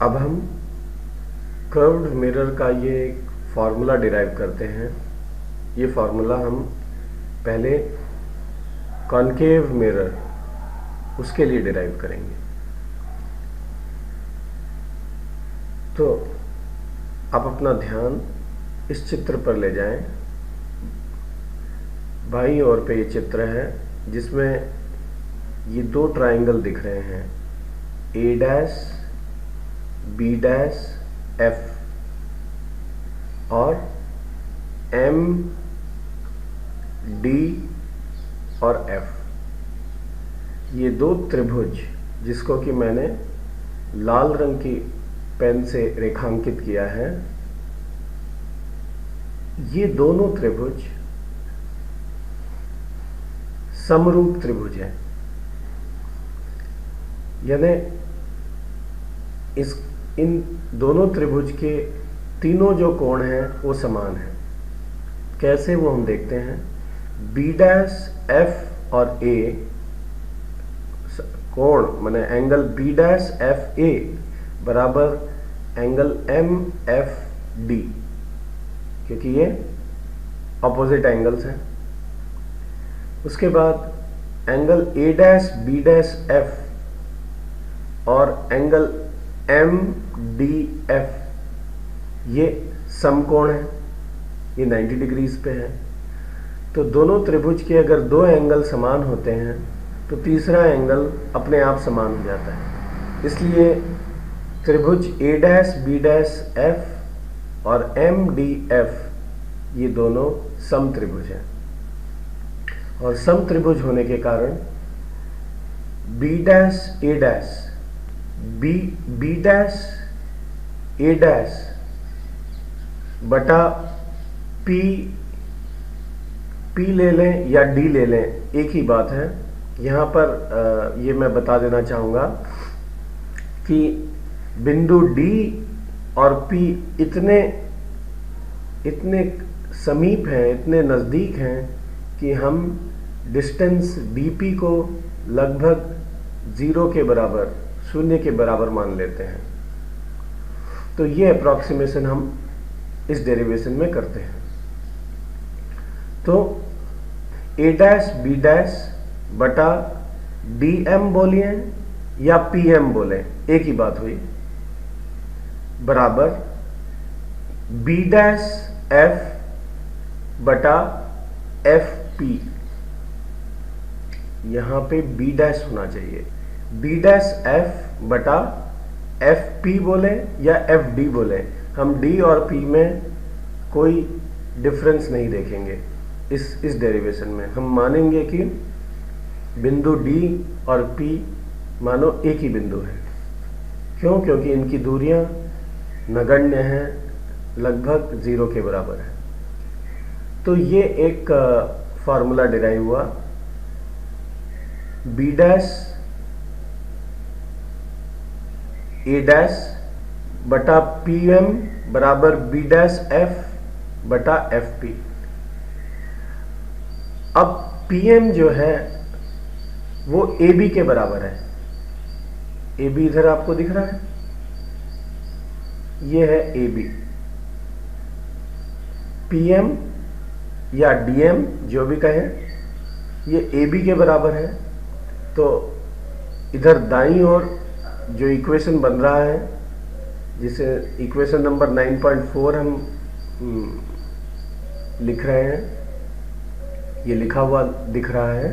अब हम curved mirror का ये एक फार्मूला डिराइव करते हैं। ये फार्मूला हम पहले कॉनकेव मिरर उसके लिए डिराइव करेंगे। तो आप अपना ध्यान इस चित्र पर ले जाएं। बाईं ओर पे ये चित्र है जिसमें ये दो ट्राइंगल दिख रहे हैं, A dash B dash F और एम डी और एफ। ये दो त्रिभुज जिसको कि मैंने लाल रंग की पेन से रेखांकित किया है, ये दोनों त्रिभुज समरूप त्रिभुज हैं। यानी इन दोनों त्रिभुज के तीनों जो कोण हैं वो समान हैं। कैसे, वो हम देखते हैं। बी डैश एफ और ए कोण माने angle B dash F A बराबर एंगल एम एफ डी, क्योंकि ये ऑपोजिट एंगल्स हैं। उसके बाद angle A dash B dash F और एंगल एम डी एफ ये समकोण है, ये 90 डिग्रीज पे है। तो दोनों त्रिभुज के अगर दो एंगल समान होते हैं तो तीसरा एंगल अपने आप समान हो जाता है। इसलिए त्रिभुज A dash B dash F और एम डी एफ ये दोनों समत्रिभुज हैं। और समत्रिभुज होने के कारण B dash A dash B dash A dash बटा पी ले लें या डी ले लें, एक ही बात है। यहाँ पर ये मैं बता देना चाहूँगा कि बिंदु डी और पी इतने समीप हैं, इतने नज़दीक हैं कि हम डिस्टेंस डीपी को लगभग 0 के बराबर, 0 के बराबर मान लेते हैं। तो ये अप्रॉक्सीमेशन हम इस डेरिवेशन में करते हैं। तो ए डैश बी डैश बटा डी एम बोलिए या पी एम बोले, एक ही बात हुई, बराबर बी डैश एफ बटा एफ पी। यहां पे बी डैश होना चाहिए, बी डैश एफ बटा एफ पी बोले या एफ डी बोले। हम डी और पी में कोई डिफरेंस नहीं देखेंगे। इस डेरिवेशन में हम मानेंगे कि बिंदु डी और पी मानो एक ही बिंदु है। क्यों? क्योंकि इनकी दूरियां नगण्य हैं, लगभग 0 के बराबर है। तो ये एक फार्मूला डिराइव हुआ, बी डैश ए डैश बटा पी एम बराबर बी डैश एफ बटा एफ पी। अब पी एम जो है वो ए बी के बराबर है। ए बी इधर आपको दिख रहा है, ये है ए बी। पी एम या डी एम जो भी कहें, ये ए बी के बराबर है। तो इधर दाईं ओर जो इक्वेशन बन रहा है, जिसे इक्वेशन नंबर 9.4 हम लिख रहे हैं, ये लिखा हुआ दिख रहा है।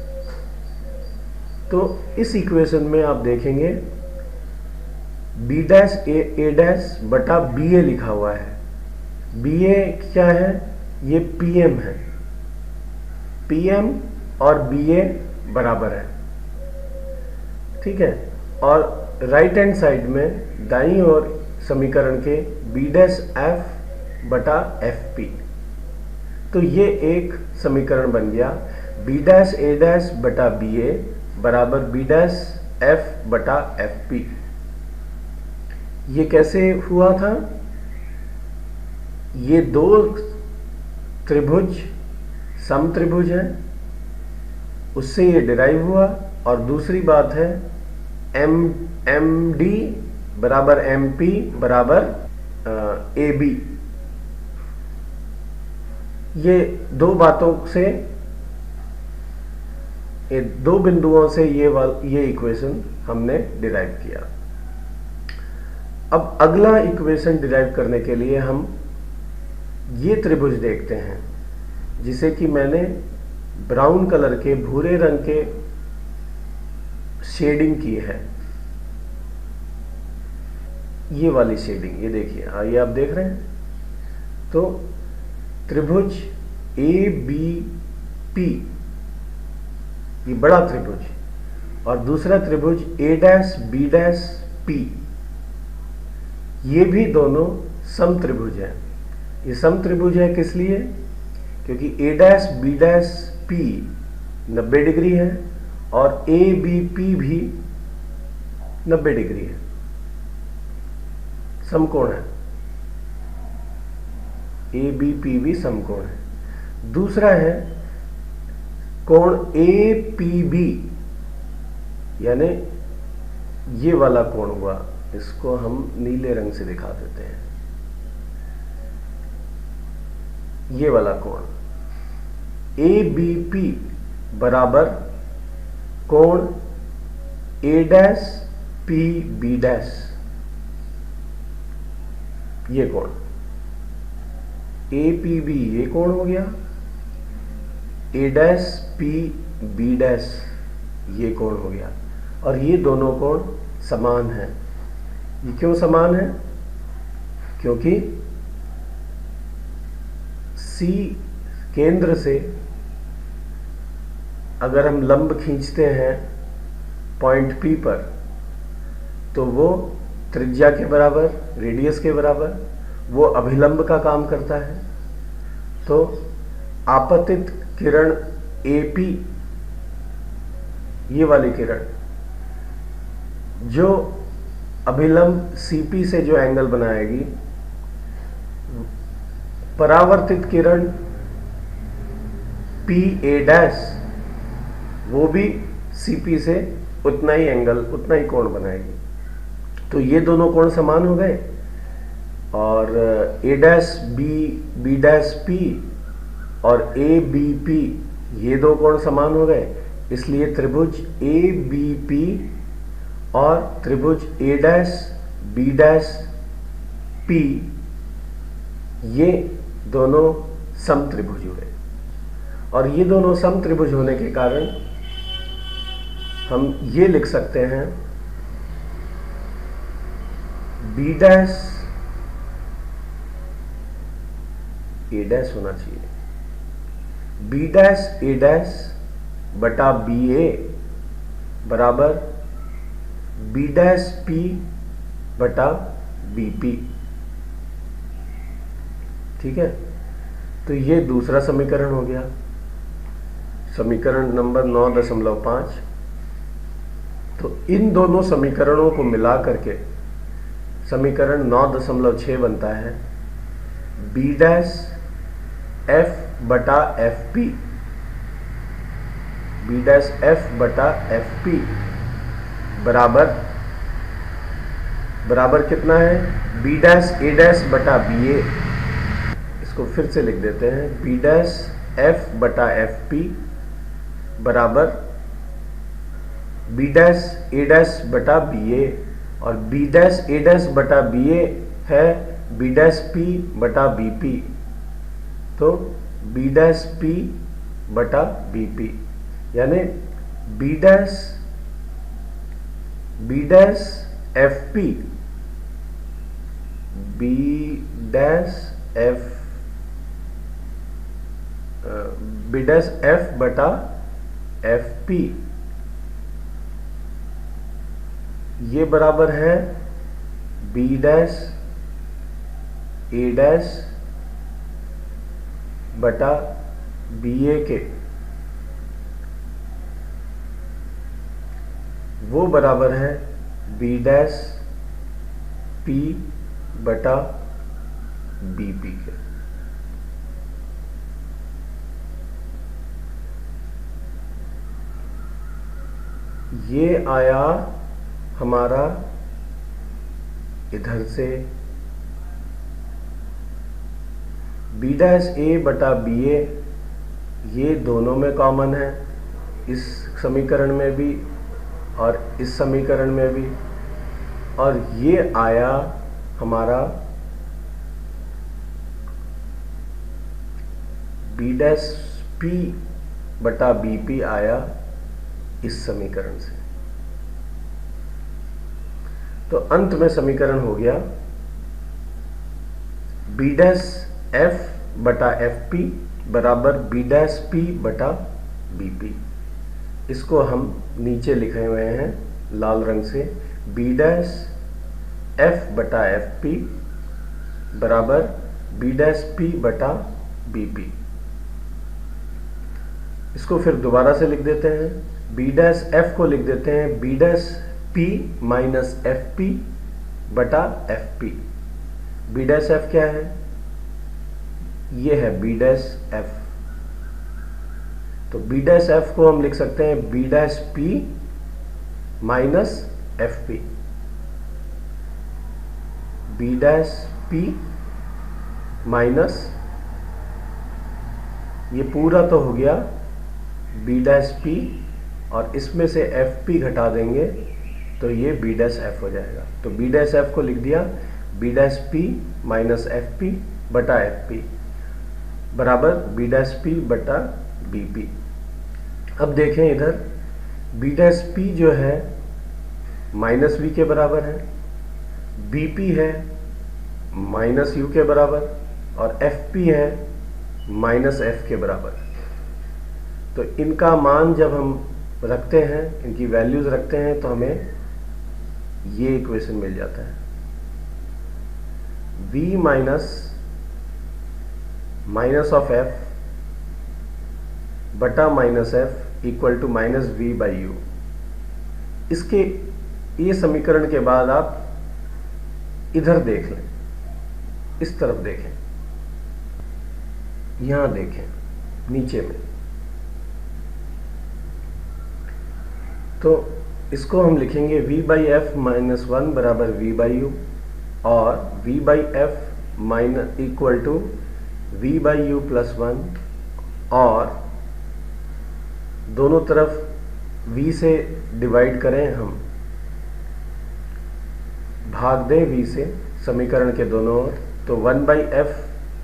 तो इस इक्वेशन में आप देखेंगे बी डैश ए डैश बटा बी ए लिखा हुआ है। बी ए क्या है? ये पी एम है। पी एम और बी ए बराबर है, ठीक है। और राइट हैंड साइड में दाईं ओर समीकरण के बी डैश एफ बटा एफ पी। तो ये एक समीकरण बन गया, बी डैश ए डैश बटा बी ए बराबर बी डैश एफ बटा एफ पी। ये कैसे हुआ था? ये दो त्रिभुज समत्रिभुज है, उससे ये डिराइव हुआ। और दूसरी बात है एम डी बराबर MP बराबर AB। ये दो बातों से, ये दो बिंदुओं से ये इक्वेशन हमने डिराइव किया। अब अगला इक्वेशन डिराइव करने के लिए हम ये त्रिभुज देखते हैं, जिसे कि मैंने ब्राउन कलर के, भूरे रंग के शेडिंग की है। ये वाली शेडिंग, ये देखिए, ये आप देख रहे हैं। तो त्रिभुज ABP, ये बड़ा त्रिभुज, और दूसरा त्रिभुज A'B'P, ये भी दोनों सम त्रिभुज हैं। ये सम त्रिभुज है किस लिए? क्योंकि A'B'P 90 डिग्री है और ABP भी 90 डिग्री है, समकोण है। ABP भी समकोण है। दूसरा है कोण APB, यानी ये वाला कोण हुआ, इसको हम नीले रंग से दिखा देते हैं। ये वाला कोण ABP बराबर कोण A'PB, ये कोण APB ये कोण हो गया, A'PB ये कोण हो गया, और ये दोनों कोण समान हैं। ये क्यों समान है? क्योंकि C केंद्र से अगर हम लंब खींचते हैं पॉइंट P पर, तो वो त्रिज्या के बराबर, रेडियस के बराबर, वो अभिलंब का काम करता है। तो आपतित किरण AP, ये वाली किरण जो अभिलंब CP से जो एंगल बनाएगी, परावर्तित किरण PA' वो भी CP से उतना ही एंगल, उतना ही कोण बनाएगी। तो ये दोनों कोण समान हो गए, और A'B'P और ABP ये दो कोण समान हो गए। इसलिए त्रिभुज ABP और त्रिभुज A'B'P ये दोनों सम त्रिभुज हुए। और ये दोनों सम त्रिभुज होने के कारण हम ये लिख सकते हैं B' A' होना चाहिए, B'A' बटा BA बराबर B'P बटा BP। ठीक है, तो ये दूसरा समीकरण हो गया, समीकरण नंबर 9.5। तो इन दोनों समीकरणों को मिला करके समीकरण 9.6 बनता है B'F बटा FP, B'F बटा FP बराबर कितना है? B'A' बटा BA। इसको फिर से लिख देते हैं, B'F बटा FP बराबर B'A' बटा BA, और B'A' बटा BA है B'P बटा BP। तो B'P बटा BP, यानी B'FP B'F बटा FP ये बराबर है B'A' बटा BA के। वो बराबर है B'P बटा BP के। ये आया हमारा इधर से बी डैश ए बटा बी ए, ये दोनों में कॉमन है, इस समीकरण में भी और इस समीकरण में भी, और ये आया हमारा बी डैश पी बटा बी पी आया इस समीकरण से। तो अंत में समीकरण हो गया बी डैश एफ बटा एफ पी बराबर बी डैश पी बटा बी पी। इसको हम नीचे लिखे हुए हैं लाल रंग से, बी डैश एफ बटा एफ पी बराबर बी डैश पी बटा बी पी। इसको फिर दोबारा से लिख देते हैं, बी डैश एफ को लिख देते हैं B dash P minus F P बटा F P. B dash F क्या है? ये है बी डैश एफ। तो बी डैश एफ को हम लिख सकते हैं B dash P minus F P. B dash P minus, ये पूरा तो हो गया बी डैश पी, और इसमें से एफ पी घटा देंगे तो ये बी डैश एफ हो जाएगा। तो बी डैश एफ को लिख दिया B dash P minus F P बटा एफ पी बराबर बी डैश पी बटा बी पी। अब देखें इधर, बी डैश पी जो है माइनस वी के बराबर है, बी पी है माइनस यू के बराबर, और एफ पी है माइनस एफ के बराबर। तो इनका मान जब हम रखते हैं, इनकी वैल्यूज रखते हैं, तो हमें ये इक्वेशन मिल जाता है, v माइनस ऑफ f बटा minus f equal to minus V by U. इसके ये समीकरण के बाद आप इधर देख लें, इस तरफ देखें, यहां देखें नीचे में, तो इसको हम लिखेंगे v by F minus one बराबर v बाई यू, और v by F minus equal to v by U plus one, और दोनों तरफ v से डिवाइड करें हम, भाग दें v से समीकरण के दोनों ओर, तो वन बाई एफ,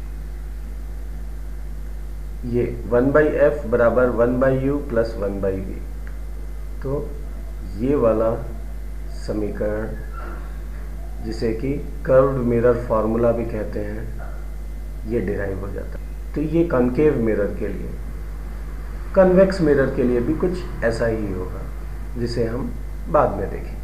ये वन बाई एफ बराबर one by U plus one by V. तो ये वाला समीकरण, जिसे कि कर्व्ड मिरर फॉर्मूला भी कहते हैं, ये डिराइव हो जाता है। तो ये कॉनकेव मिरर के लिए, कन्वेक्स मिरर के लिए भी कुछ ऐसा ही होगा, जिसे हम बाद में देखेंगे।